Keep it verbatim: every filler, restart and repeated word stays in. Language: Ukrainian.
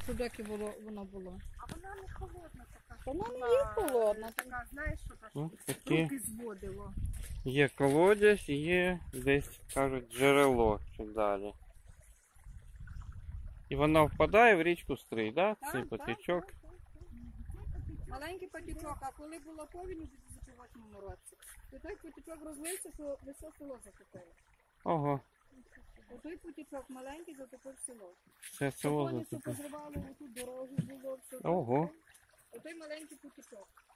Тут як і було, воно було. А вона не холодна така. Вона не є холодна. Така, знаєш, що так Ось такі. руки зводило. Є колодязь, є десь, кажуть, джерело чи далі. І вона впадає в річку Стрий, да? Цей потічок. так, так. Маленький потічок, а коли була повінь у дві тисячі восьмому році, то той потічок розлився, що все село затопило. Ого, Отой потічок маленький затопив село. це село Повністю затопило. позривали, отут дороги було, все. Ого. Отой маленький потічок.